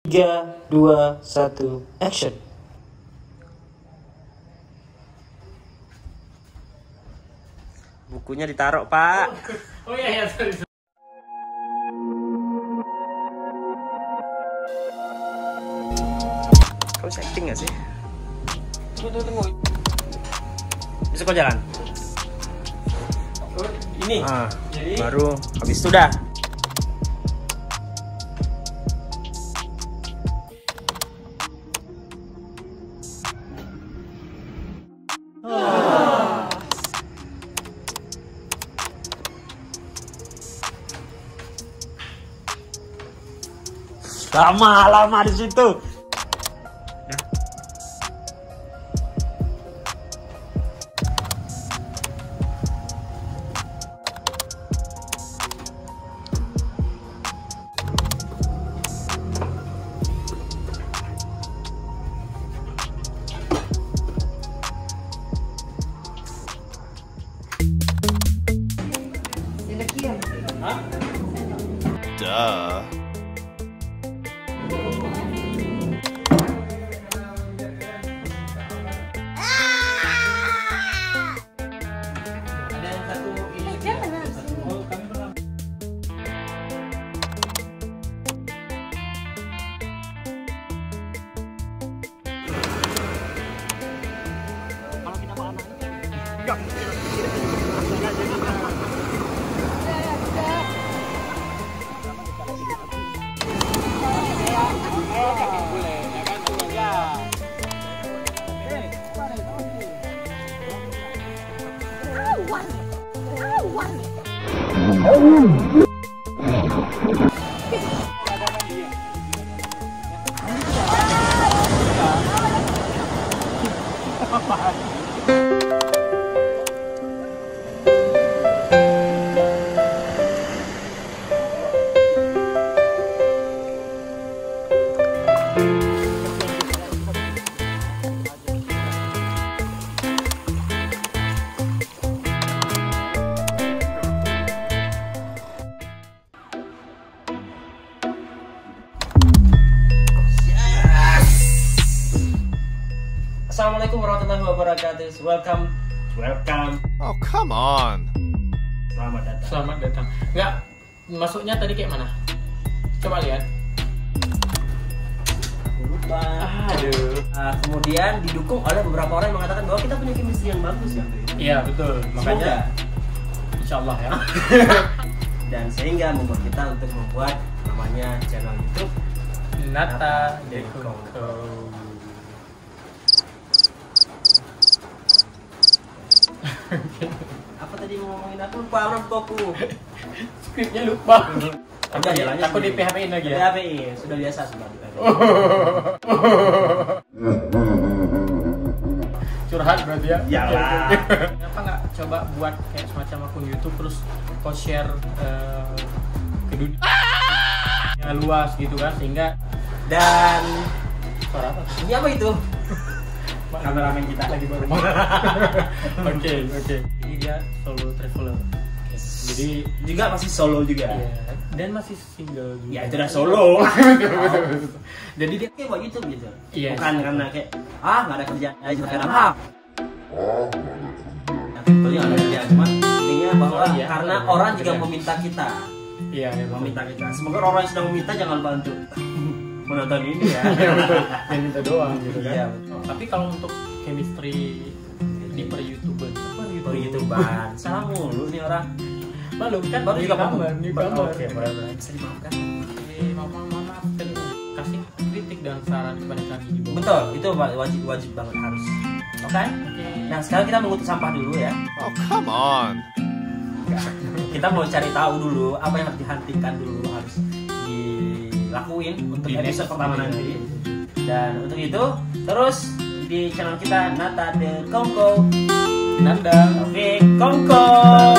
3, 2, 1, action. Bukunya ditaruh, Pak. Oh iya, sorry. Kau setting gak sih? Tunggu. Bisa kau jalan? Oh, ini. Jadi baru habis itu dah. Lama di situ. Duh. Ada yang satu ini. Oh, kami pernah. Kalau kita bawa anak Assalamualaikum warahmatullahi wabarakatuh. Welcome. Oh, come on. Selamat datang. Selamat datang. Enggak, masuknya tadi kayak mana? Coba lihat. Lupa. Aduh. Kemudian didukung oleh beberapa orang yang mengatakan bahwa kita punya chemistry yang bagus ya. Iya, betul. Makanya Semoga. insyaallah ya. Dan sehingga membuat kita untuk membuat namanya channel YouTube Nata Dekoko. Apa tadi mau ngomongin apa? Lupa orang tuaku. Skripnya lupa. Udah jalannya. Aku di PHP-in lagi ya. PHPI sudah biasa sudah. Curhat berarti ya. Iyalah. Kenapa nggak coba buat kayak semacam akun YouTube terus kau share ke dunia luas gitu kan, sehingga Dan suara apa? ini apa itu? Kameramen kita lagi baru. Oke. Ini dia solo traveler. Jadi Juga masih solo juga. iya, dan masih single juga. Ya itu udah solo. Jadi dia Kayak buat YouTube gitu. Iya. Bukan karena kayak nggak ada kerjaan aja karena Sebetulnya nggak ada kerjaan, cuma intinya bahwa Oh, iya. karena Ada orang juga kerjaan. meminta kita, iya, meminta kita. Semoga orang yang sedang meminta jangan lupa untuk menonton ini ya. Iya betul. Yang minta doang gitu kan. Iya, betul. Tapi kalau untuk chemistry di per YouTuber, Per YouTuber, salah mulu nih orang. malu kan? Baru juga newcomer. Oke, benar-benar bisa dimaafkan. Maaf dan kasih kritik dan saran kepada kami di bawah. Betul, itu wajib banget harus. Oke? Oke. Nah sekarang kita mengutuk sampah dulu ya. Oh, come on. Kita mau cari tahu dulu apa yang harus dihentikan dulu, harus dilakuin untuk Di episode next pertama video. nanti. Dan untuk itu terus di channel kita Nata Dekoko. Nanda. Taufik Kongko.